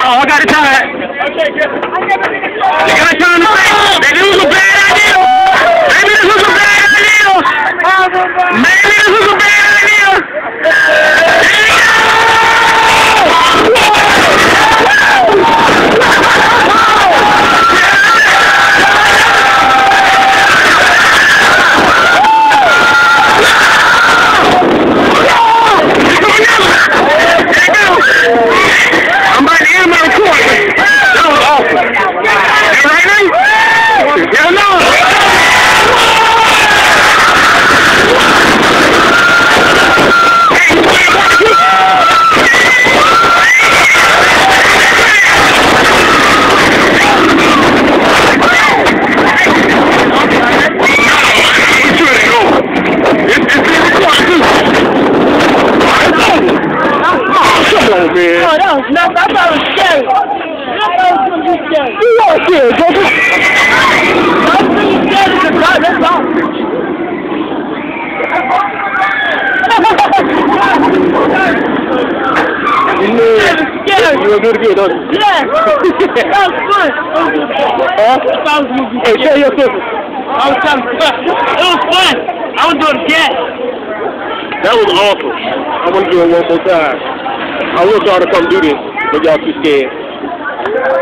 I got it tied. You got time to say, maybe this was a bad idea. Maybe this was a bad idea. Maybe this was a bad idea. I'm about to end my recording. That was awesome. You ready? Hell no. Man. Oh, that was nuts. I thought it was scary. I thought it was going to be scary. You weren't scared, Joker. I was pretty scared of the car. That's all. Scary. You were good again, don't you? Yeah. That was fun. Hey, tell your sister. I was having fun. It was fun. I was doing it again. That was awesome. I want to do it one more time. I want y'all to come do this, but y'all too scared.